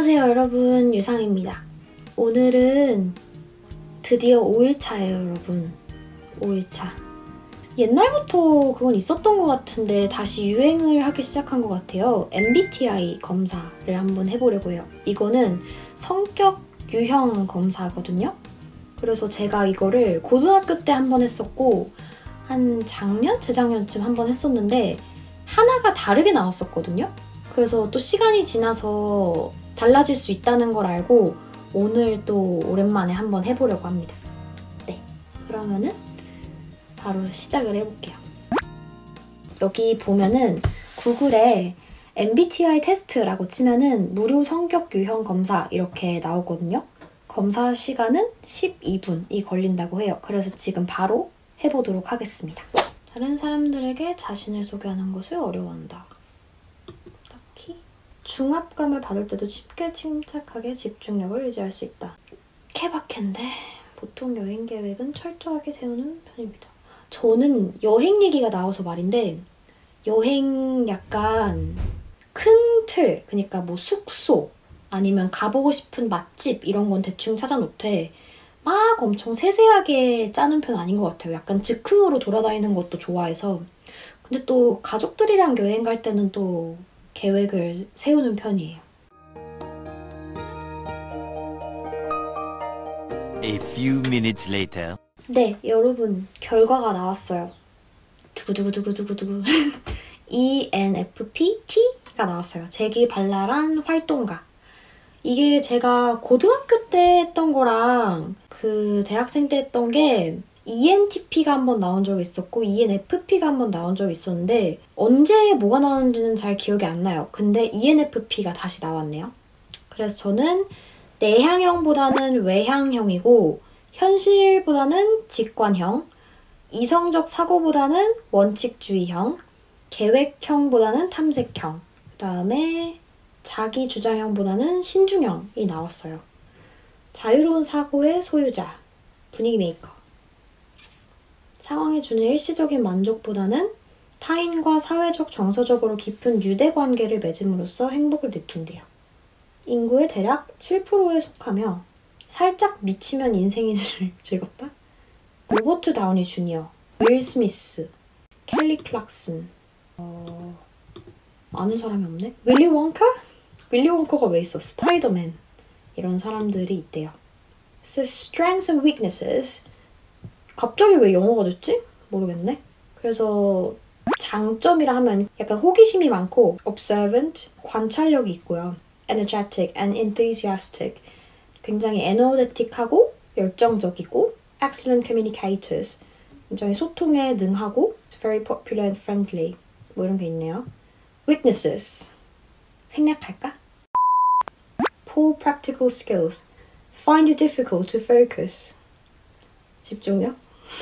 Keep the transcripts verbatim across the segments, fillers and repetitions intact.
안녕하세요 여러분, 유상입니다. 오늘은 드디어 오 일차예요 여러분. 오 일차. 옛날부터 그건 있었던 것 같은데 다시 유행을 하기 시작한 것 같아요. 엠비티아이 검사를 한번 해보려고 해요. 이거는 성격 유형 검사거든요. 그래서 제가 이거를 고등학교 때 한번 했었고 한 작년? 재작년쯤 한번 했었는데 하나가 다르게 나왔었거든요. 그래서 또 시간이 지나서 달라질 수 있다는 걸 알고 오늘 또 오랜만에 한번 해보려고 합니다. 네, 그러면은 바로 시작을 해볼게요. 여기 보면은 구글에 엠비티아이 테스트라고 치면은 무료 성격 유형 검사 이렇게 나오거든요. 검사 시간은 십이 분이 걸린다고 해요. 그래서 지금 바로 해보도록 하겠습니다. 다른 사람들에게 자신을 소개하는 것을 어려워한다. 딱히 중압감을 받을 때도 쉽게 침착하게 집중력을 유지할 수 있다. 케바케인데 보통 여행 계획은 철저하게 세우는 편입니다. 저는 여행 얘기가 나와서 말인데 여행 약간 큰 틀, 그러니까 뭐 숙소 아니면 가보고 싶은 맛집 이런 건 대충 찾아놓되 막 엄청 세세하게 짜는 편 아닌 것 같아요. 약간 즉흥으로 돌아다니는 것도 좋아해서. 근데 또 가족들이랑 여행 갈 때는 또 계획을 세우는 편이에요. A few minutes later. 네, 여러분 결과가 나왔어요. 두구두구두구두구두구. 이엔에프피-T가 나왔어요. 재기발랄한 활동가. 이게 제가 고등학교 때 했던 거랑 그 대학생 때 했던 게 이엔티피가 한번 나온 적이 있었고 이엔에프피가 한번 나온 적이 있었는데 언제 뭐가 나오는지는 잘 기억이 안 나요. 근데 이엔에프피가 다시 나왔네요. 그래서 저는 내향형보다는 외향형이고 현실보다는 직관형, 이성적 사고보다는 원칙주의형, 계획형보다는 탐색형, 그 다음에 자기 주장형보다는 신중형이 나왔어요. 자유로운 사고의 소유자, 분위기 메이커. 상황에 주는 일시적인 만족보다는 타인과 사회적 정서적으로 깊은 유대관계를 맺음으로써 행복을 느낀대요. 인구의 대략 칠 퍼센트에 속하며 살짝 미치면 인생이 즐겁다? 로버트 다우니 주니어, 윌 스미스, 켈리 클락슨, 어... 아는 사람이 없네? 윌리 원카? 윌리 원커가 왜 있어? 스파이더맨. 이런 사람들이 있대요. So, strengths and weaknesses. 갑자기 왜 영어가 됐지? 모르겠네. 그래서 장점이라 하면 약간 호기심이 많고 observant, 관찰력이 있고요. energetic and enthusiastic. 굉장히 에너제틱하고 열정적이고 excellent communicators. 굉장히 소통에 능하고 very popular and friendly. 뭐 이런 게 있네요. weaknesses. 생략할까? Poor practical skills. Find it difficult to focus. 집중력?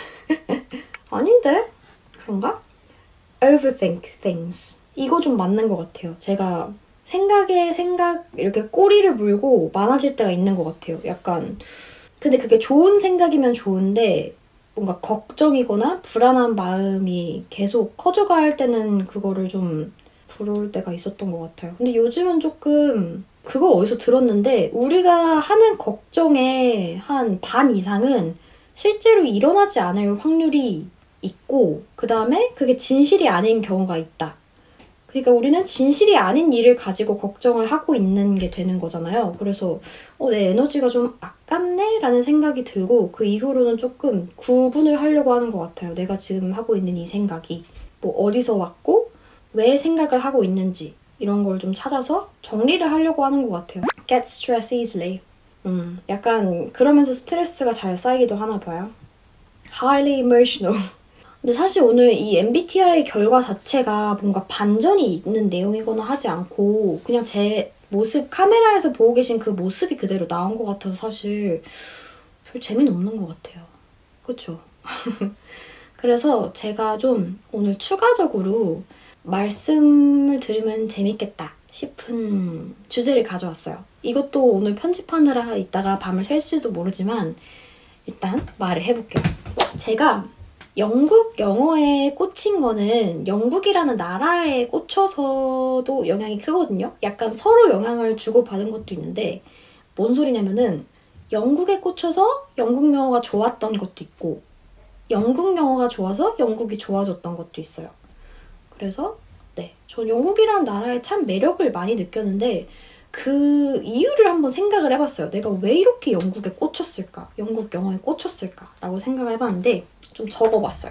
아닌데? 그런가? Overthink things. 이거 좀 맞는 것 같아요. 제가 생각에 생각 이렇게 꼬리를 물고 많아질 때가 있는 것 같아요. 약간 근데 그게 좋은 생각이면 좋은데 뭔가 걱정이거나 불안한 마음이 계속 커져갈 때는 그거를 좀 부러울 때가 있었던 것 같아요. 근데 요즘은 조금 그걸 어디서 들었는데 우리가 하는 걱정의 한 반 이상은 실제로 일어나지 않을 확률이 있고 그 다음에 그게 진실이 아닌 경우가 있다. 그러니까 우리는 진실이 아닌 일을 가지고 걱정을 하고 있는 게 되는 거잖아요. 그래서 어, 내 에너지가 좀 아깝네? 라는 생각이 들고 그 이후로는 조금 구분을 하려고 하는 것 같아요. 내가 지금 하고 있는 이 생각이 뭐 어디서 왔고 왜 생각을 하고 있는지 이런 걸 좀 찾아서 정리를 하려고 하는 것 같아요. Get stressed easily. 음, 약간 그러면서 스트레스가 잘 쌓이기도 하나 봐요. Highly emotional. 근데 사실 오늘 이 엠비티아이 결과 자체가 뭔가 반전이 있는 내용이거나 하지 않고 그냥 제 모습, 카메라에서 보고 계신 그 모습이 그대로 나온 것 같아서 사실 별 재미는 없는 것 같아요. 그쵸? 그래서 제가 좀 오늘 추가적으로 말씀을 들으면 재밌겠다 싶은 주제를 가져왔어요. 이것도 오늘 편집하느라 이따가 밤을 샐지도 모르지만 일단 말을 해볼게요. 제가 영국 영어에 꽂힌 거는 영국이라는 나라에 꽂혀서도 영향이 크거든요. 약간 서로 영향을 주고받은 것도 있는데 뭔 소리냐면은 영국에 꽂혀서 영국 영어가 좋았던 것도 있고 영국 영어가 좋아서 영국이 좋아졌던 것도 있어요. 그래서 네, 전 영국이라는 나라에 참 매력을 많이 느꼈는데 그 이유를 한번 생각을 해봤어요. 내가 왜 이렇게 영국에 꽂혔을까? 영국 영어에 꽂혔을까? 라고 생각을 해봤는데 좀 적어봤어요.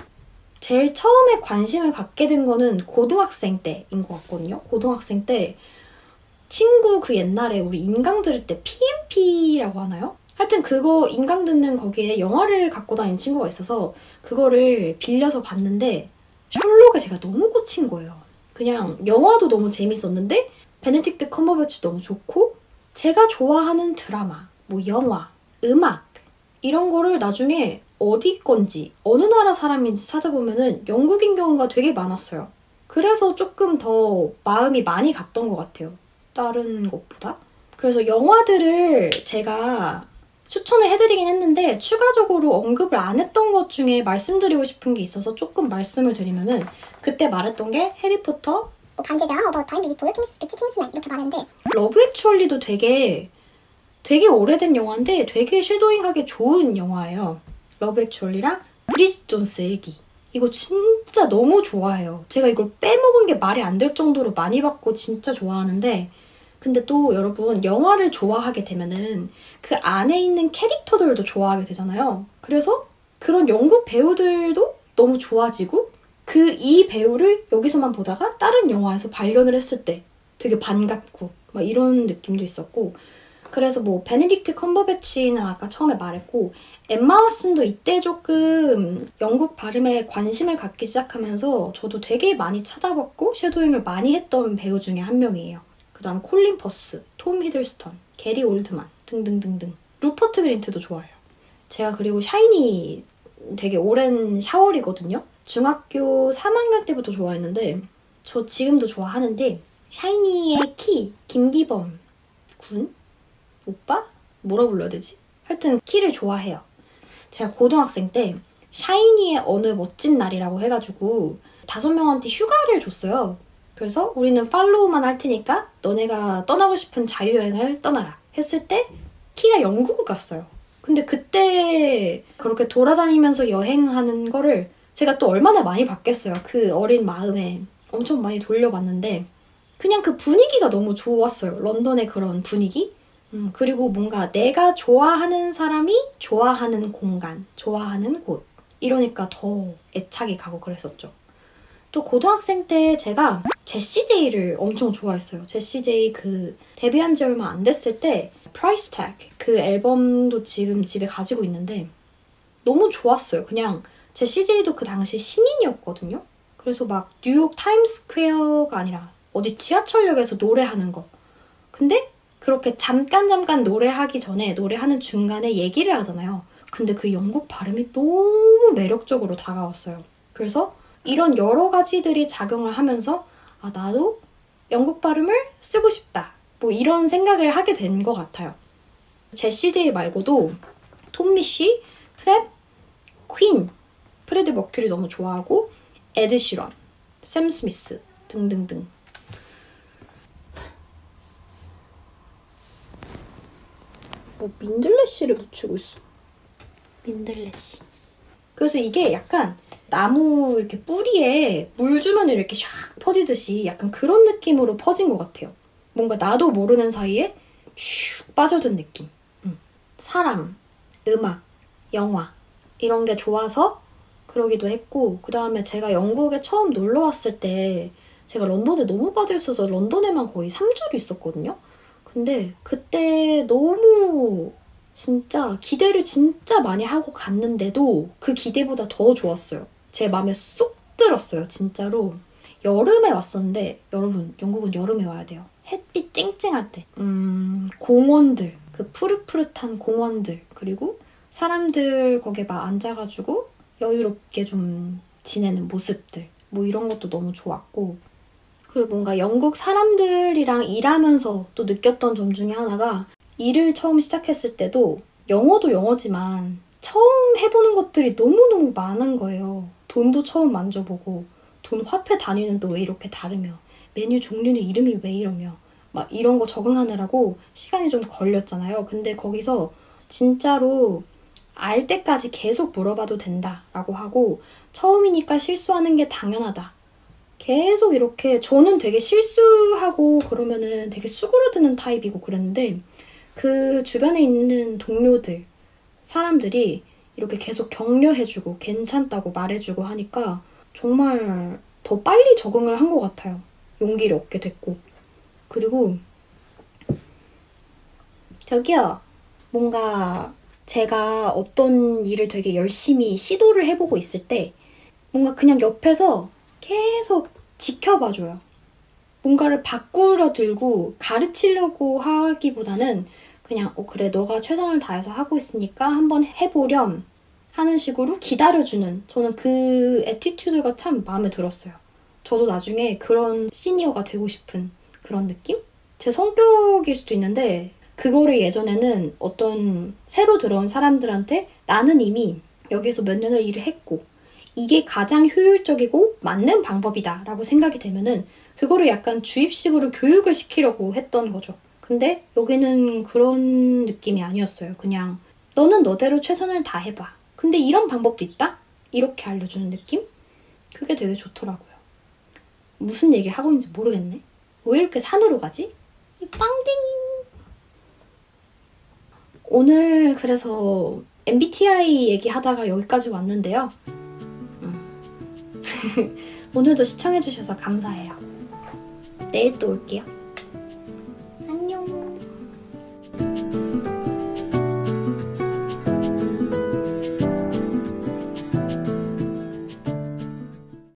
제일 처음에 관심을 갖게 된 거는 고등학생 때인 것 같거든요. 고등학생 때 친구 그 옛날에 우리 인강 들을 때 피엠피라고 하나요? 하여튼 그거 인강 듣는 거기에 영화를 갖고 다니는 친구가 있어서 그거를 빌려서 봤는데 셜록에 제가 너무 꽂힌 거예요. 그냥 영화도 너무 재밌었는데 베네딕트 컴버배치 너무 좋고 제가 좋아하는 드라마, 뭐 영화, 음악 이런 거를 나중에 어디 건지 어느 나라 사람인지 찾아보면은 영국인 경우가 되게 많았어요. 그래서 조금 더 마음이 많이 갔던 것 같아요. 다른 것보다. 그래서 영화들을 제가 추천을 해드리긴 했는데 추가적으로 언급을 안 했던 것 중에 말씀드리고 싶은 게 있어서 조금 말씀을 드리면은 그때 말했던 게 해리포터, 뭐 반지장, 어바웃 타임, 비비포, 킹스 스피치, 킹스맨 이렇게 말했는데 러브 액츄얼리도 되게 되게 오래된 영화인데 되게 쉐도잉하게 좋은 영화예요. 러브 액츄얼리랑 브리짓 존스 일기. 이거 진짜 너무 좋아해요. 제가 이걸 빼먹은 게 말이 안 될 정도로 많이 봤고 진짜 좋아하는데 근데 또 여러분 영화를 좋아하게 되면은 그 안에 있는 캐릭터들도 좋아하게 되잖아요. 그래서 그런 영국 배우들도 너무 좋아지고 그 이 배우를 여기서만 보다가 다른 영화에서 발견을 했을 때 되게 반갑고 막 이런 느낌도 있었고 그래서 뭐 베네딕트 컴버배치는 아까 처음에 말했고 엠마 왓슨도 이때 조금 영국 발음에 관심을 갖기 시작하면서 저도 되게 많이 찾아봤고 쉐도잉을 많이 했던 배우 중에 한 명이에요. 그 다음 콜린 퍼스, 톰 히들스턴, 게리 올드만 등등등등. 루퍼트 그린트도 좋아해요. 제가 그리고 샤이니 되게 오랜 샤월이거든요. 중학교 삼 학년 때부터 좋아했는데 저 지금도 좋아하는데 샤이니의 키, 김기범 군? 오빠? 뭐라 불러야 되지? 하여튼 키를 좋아해요. 제가 고등학생 때 샤이니의 어느 멋진 날이라고 해가지고 다섯 명한테 휴가를 줬어요. 그래서 우리는 팔로우만 할 테니까 너네가 떠나고 싶은 자유여행을 떠나라 했을 때 키가 영국을 갔어요. 근데 그때 그렇게 돌아다니면서 여행하는 거를 제가 또 얼마나 많이 봤겠어요. 그 어린 마음에 엄청 많이 돌려봤는데 그냥 그 분위기가 너무 좋았어요. 런던의 그런 분위기? 음, 그리고 뭔가 내가 좋아하는 사람이 좋아하는 공간, 좋아하는 곳 이러니까 더 애착이 가고 그랬었죠. 또 고등학생 때 제가 제시제이를 엄청 좋아했어요. 제시제이 그 데뷔한 지 얼마 안 됐을 때 Price Tag 그 앨범도 지금 집에 가지고 있는데 너무 좋았어요. 그냥 제시제이도 그 당시 신인이었거든요. 그래서 막 뉴욕 타임스퀘어가 아니라 어디 지하철역에서 노래하는 거. 근데 그렇게 잠깐 잠깐 노래하기 전에 노래하는 중간에 얘기를 하잖아요. 근데 그 영국 발음이 너무 매력적으로 다가왔어요. 그래서 이런 여러 가지들이 작용을 하면서 아 나도 영국 발음을 쓰고 싶다. 뭐 이런 생각을 하게 된 것 같아요. 제시제이 말고도 톰 미쉬, 프랩, 퀸, 프레드 머큐리 너무 좋아하고 에드 시런, 샘 스미스 등등등. 뭐 민들레씨를 묻히고 있어. 민들레씨. 그래서 이게 약간 나무 이렇게 뿌리에 물 주면 이렇게 샥 퍼지듯이 약간 그런 느낌으로 퍼진 것 같아요. 뭔가 나도 모르는 사이에 슉 빠져든 느낌. 음. 사람, 음악, 영화 이런 게 좋아서 그러기도 했고 그 다음에 제가 영국에 처음 놀러 왔을 때 제가 런던에 너무 빠져 있어서 런던에만 거의 삼 주를 있었거든요. 근데 그때 너무 진짜 기대를 진짜 많이 하고 갔는데도 그 기대보다 더 좋았어요. 제 마음에 쏙 들었어요. 진짜로. 여름에 왔었는데 여러분 영국은 여름에 와야 돼요. 햇빛 쨍쨍할 때. 음, 공원들, 그 푸릇푸릇한 공원들 그리고 사람들 거기에 막 앉아가지고 여유롭게 좀 지내는 모습들 뭐 이런 것도 너무 좋았고 그리고 뭔가 영국 사람들이랑 일하면서 또 느꼈던 점 중에 하나가 일을 처음 시작했을 때도 영어도 영어지만 처음 해보는 것들이 너무너무 많은 거예요. 돈도 처음 만져보고 돈 화폐 단위는 또 왜 이렇게 다르며 메뉴 종류는 이름이 왜 이러며 막 이런 거 적응하느라고 시간이 좀 걸렸잖아요. 근데 거기서 진짜로 알 때까지 계속 물어봐도 된다라고 하고 처음이니까 실수하는 게 당연하다. 계속 이렇게 저는 되게 실수하고 그러면은 되게 수그러드는 타입이고 그랬는데 그 주변에 있는 동료들, 사람들이 이렇게 계속 격려해주고 괜찮다고 말해주고 하니까 정말 더 빨리 적응을 한 것 같아요. 용기를 얻게 됐고. 그리고 저기요. 뭔가 제가 어떤 일을 되게 열심히 시도를 해보고 있을 때 뭔가 그냥 옆에서 계속 지켜봐줘요. 뭔가를 바꾸려 들고 가르치려고 하기보다는 그냥 어 그래 너가 최선을 다해서 하고 있으니까 한번 해보렴 하는 식으로 기다려주는 저는 그 애티튜드가 참 마음에 들었어요. 저도 나중에 그런 시니어가 되고 싶은 그런 느낌? 제 성격일 수도 있는데 그거를 예전에는 어떤 새로 들어온 사람들한테 나는 이미 여기에서 몇 년을 일을 했고 이게 가장 효율적이고 맞는 방법이다 라고 생각이 되면은 그거를 약간 주입식으로 교육을 시키려고 했던 거죠. 근데 여기는 그런 느낌이 아니었어요. 그냥 너는 너대로 최선을 다해봐. 근데 이런 방법도 있다? 이렇게 알려주는 느낌? 그게 되게 좋더라고요. 무슨 얘기를 하고 있는지 모르겠네. 왜 이렇게 산으로 가지? 이 빵댕이. 오늘 그래서 엠비티아이 얘기하다가 여기까지 왔는데요. 음. 오늘도 시청해주셔서 감사해요. 내일 또 올게요.